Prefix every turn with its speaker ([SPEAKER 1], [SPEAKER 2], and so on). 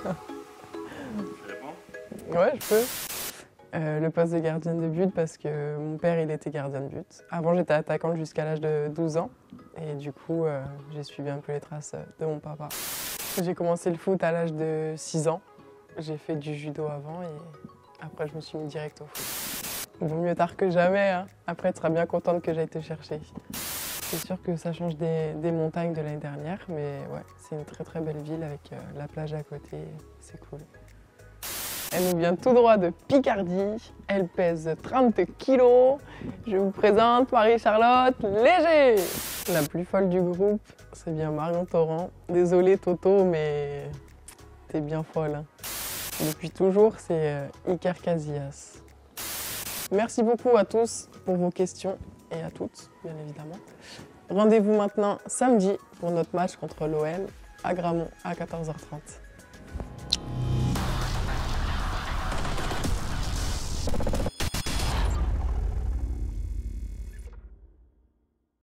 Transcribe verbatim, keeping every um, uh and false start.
[SPEAKER 1] Tu réponds?
[SPEAKER 2] Ouais, je peux. Euh, le poste de gardienne de but parce que mon père, il était gardien de but. Avant, j'étais attaquante jusqu'à l'âge de douze ans. Et du coup, euh, j'ai suivi un peu les traces de mon papa. J'ai commencé le foot à l'âge de six ans. J'ai fait du judo avant et après, je me suis mis direct au foot. Vaut mieux tard que jamais, hein. Après, tu seras bien contente que j'aille te chercher. C'est sûr que ça change des, des montagnes de l'année dernière, mais ouais, c'est une très très belle ville avec euh, la plage à côté, c'est cool. Elle nous vient tout droit de Picardie, elle pèse trente kilos. Je vous présente Marie-Charlotte Léger. La plus folle du groupe, c'est bien Marion Torrent. Désolée Toto, mais t'es bien folle. Hein. Depuis toujours, c'est euh, Iker Casillas. Merci beaucoup à tous pour vos questions et à toutes, bien évidemment. Rendez-vous maintenant samedi pour notre match contre l'O M à Gramont à quatorze heures trente.